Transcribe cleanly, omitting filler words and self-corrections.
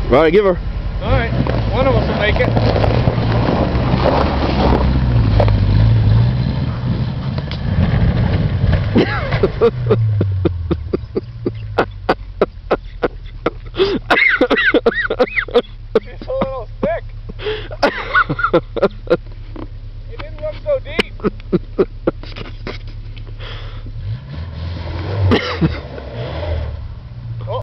All right, give her. All right, one of us will make it. It's a little thick. It didn't look so deep.